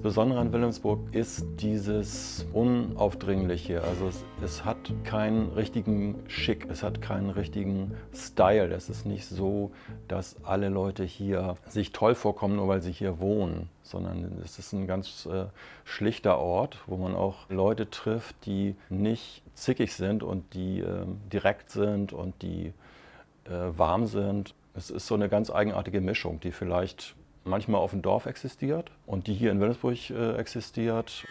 Besondere an Wilhelmsburg ist dieses Unaufdringliche. Also es hat keinen richtigen Schick, es hat keinen richtigen Style. Es ist nicht so, dass alle Leute hier sich toll vorkommen, nur weil sie hier wohnen, sondern es ist ein ganz schlichter Ort, wo man auch Leute trifft, die nicht zickig sind und die direkt sind und die warm sind. Es ist so eine ganz eigenartige Mischung, die vielleicht manchmal auf dem Dorf existiert und die hier in Wilhelmsburg existiert.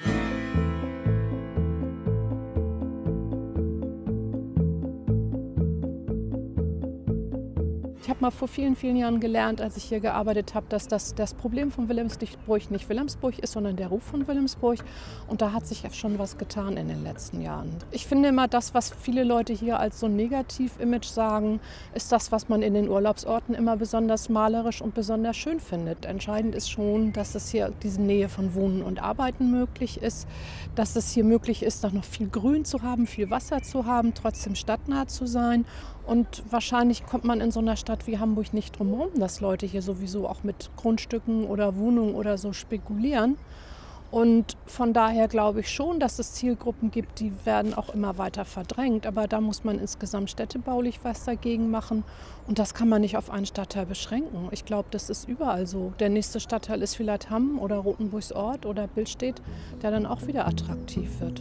Ich habe mal vor vielen, vielen Jahren gelernt, als ich hier gearbeitet habe, dass das Problem von Wilhelmsburg nicht Wilhelmsburg ist, sondern der Ruf von Wilhelmsburg. Und da hat sich schon was getan in den letzten Jahren. Ich finde immer, das, was viele Leute hier als so ein Negativ-Image sagen, ist das, was man in den Urlaubsorten immer besonders malerisch und besonders schön findet. Entscheidend ist schon, dass es hier diese Nähe von Wohnen und Arbeiten möglich ist, dass es hier möglich ist, noch viel Grün zu haben, viel Wasser zu haben, trotzdem stadtnah zu sein. Und wahrscheinlich kommt man in so einer Stadt wie Hamburg nicht drum herum, dass Leute hier sowieso auch mit Grundstücken oder Wohnungen oder so spekulieren. Und von daher glaube ich schon, dass es Zielgruppen gibt, die werden auch immer weiter verdrängt. Aber da muss man insgesamt städtebaulich was dagegen machen. Und das kann man nicht auf einen Stadtteil beschränken. Ich glaube, das ist überall so. Der nächste Stadtteil ist vielleicht Hamm oder Rothenburgs Ort oder Billstedt, der dann auch wieder attraktiv wird.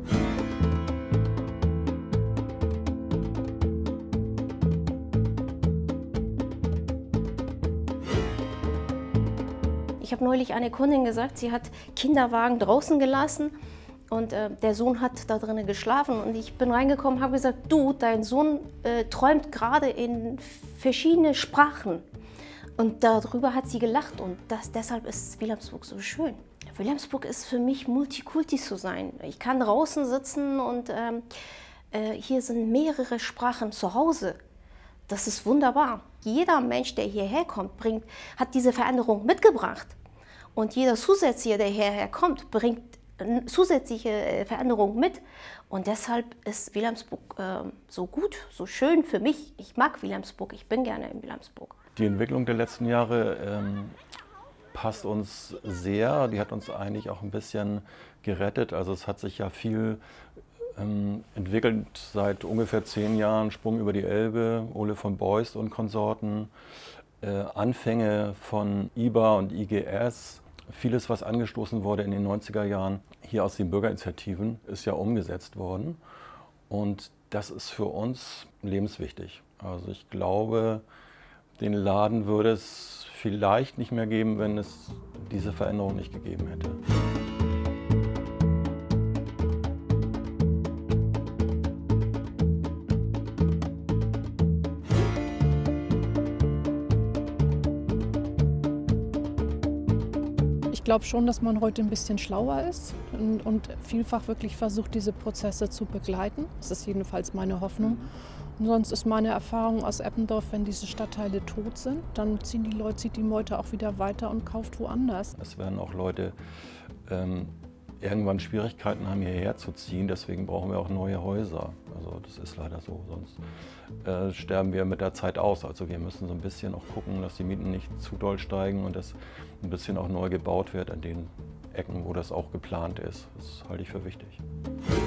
Ich habe neulich eine Kundin gesagt, sie hat Kinderwagen draußen gelassen und der Sohn hat da drinnen geschlafen. Und ich bin reingekommen und habe gesagt, du, dein Sohn träumt gerade in verschiedene Sprachen. Und darüber hat sie gelacht und deshalb ist Wilhelmsburg so schön. Wilhelmsburg ist für mich Multikulti zu sein. Ich kann draußen sitzen und hier sind mehrere Sprachen zu Hause. Das ist wunderbar. Jeder Mensch, der hierher kommt, hat diese Veränderung mitgebracht. Und jeder Zusätzliche, der hierher kommt, bringt zusätzliche Veränderungen mit. Und deshalb ist Wilhelmsburg so gut, so schön für mich. Ich mag Wilhelmsburg, ich bin gerne in Wilhelmsburg. Die Entwicklung der letzten Jahre passt uns sehr. Die hat uns eigentlich auch ein bisschen gerettet. Also es hat sich ja viel entwickelt seit ungefähr 10 Jahren, Sprung über die Elbe, Ole von Beust und Konsorten, Anfänge von IBA und IGS, vieles, was angestoßen wurde in den 90er Jahren, hier aus den Bürgerinitiativen, ist ja umgesetzt worden. Und das ist für uns lebenswichtig. Also ich glaube, den Laden würde es vielleicht nicht mehr geben, wenn es diese Veränderung nicht gegeben hätte. Ich glaube schon, dass man heute ein bisschen schlauer ist und vielfach wirklich versucht, diese Prozesse zu begleiten. Das ist jedenfalls meine Hoffnung. Und sonst ist meine Erfahrung aus Eppendorf, wenn diese Stadtteile tot sind, dann zieht die Leute auch wieder weiter und kauft woanders. Es werden auch Leute irgendwann Schwierigkeiten haben, hierher zu ziehen. Deswegen brauchen wir auch neue Häuser. Also das ist leider so, sonst sterben wir mit der Zeit aus. Also wir müssen so ein bisschen auch gucken, dass die Mieten nicht zu doll steigen und dass ein bisschen auch neu gebaut wird an den Ecken, wo das auch geplant ist. Das halte ich für wichtig.